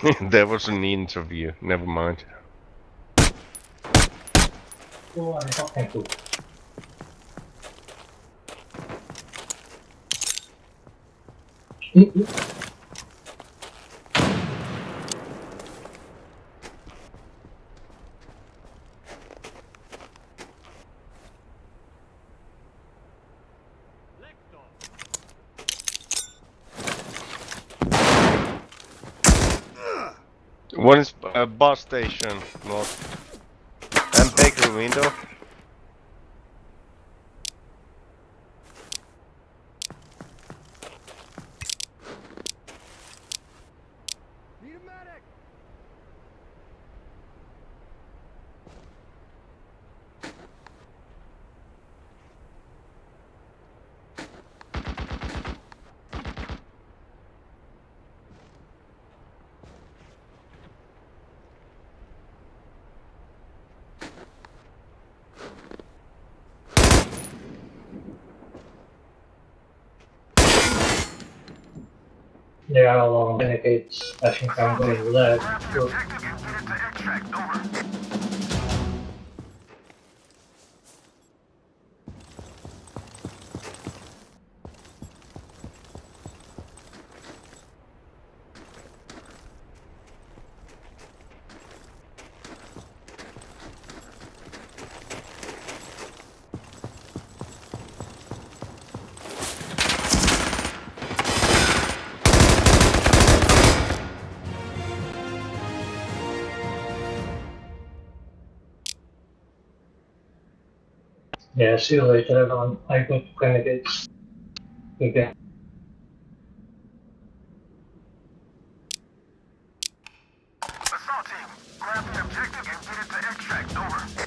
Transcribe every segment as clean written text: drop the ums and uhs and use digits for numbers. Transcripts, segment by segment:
There was an interview. Never mind. ตัวอะไรก็แข่งถูก One is bus station, north. And bakery window. Need a medic! There are a lot of renegades. I think I'm going left. So, yeah, see you later everyone. I go to renegades. Okay. Assault team, grab the objective and get it to extract. Over.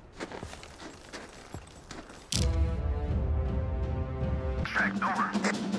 Extract. Over.